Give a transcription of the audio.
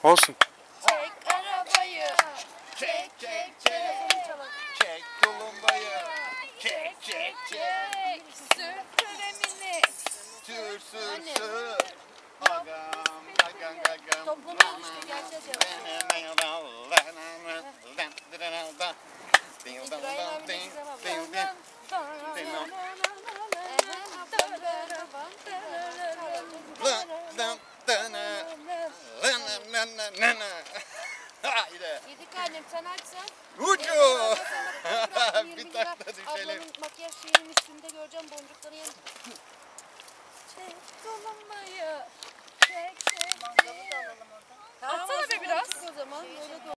Olsun. Çek arabayı. Çek çek çek. Çek tulumbayı. Çek çek çek. Sür kalemini. Sür sür Anne. sür. Agam agam agam. Toplumda işte gerçek Haydi. Yedik annem sen açsan. Ucu. Bir Bir takla düşelim. Ablanın makyaj şeyinin üstünde göreceğim boncukları yerim. Çek dolunmayı. Çek çek. Mangalı da alalım oradan. Atsana be biraz. O zaman böyle